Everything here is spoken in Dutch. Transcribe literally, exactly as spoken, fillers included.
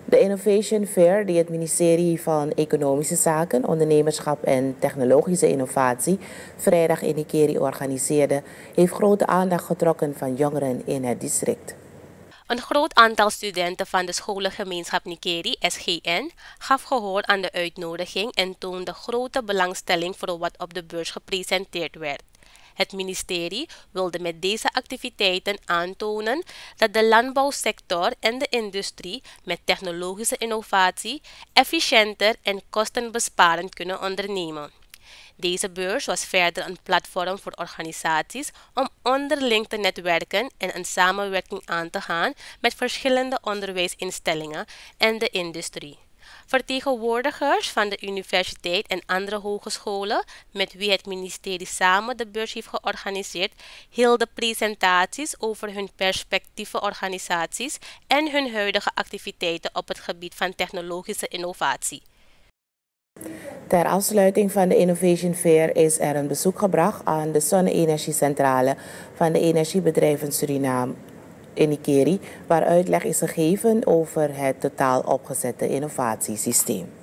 De Innovation Fair, die het ministerie van Economische Zaken, Ondernemerschap en Technologische Innovatie vrijdag in Nikeri organiseerde, heeft grote aandacht getrokken van jongeren in het district. Een groot aantal studenten van de scholengemeenschap Nikeri, S G N, gaf gehoor aan de uitnodiging en toonde grote belangstelling voor wat op de beurs gepresenteerd werd. Het ministerie wilde met deze activiteiten aantonen dat de landbouwsector en de industrie met technologische innovatie efficiënter en kostenbesparend kunnen ondernemen. Deze beurs was verder een platform voor organisaties om onderling te netwerken en een samenwerking aan te gaan met verschillende onderwijsinstellingen en de industrie. Vertegenwoordigers van de universiteit en andere hogescholen met wie het ministerie samen de beurs heeft georganiseerd, hielden presentaties over hun perspectieve organisaties en hun huidige activiteiten op het gebied van technologische innovatie. Ter afsluiting van de Innovation Fair is er een bezoek gebracht aan de zonne-energiecentrale van de Energiebedrijven Suriname in Nikeri, waar uitleg is gegeven over het totaal opgezette innovatiesysteem.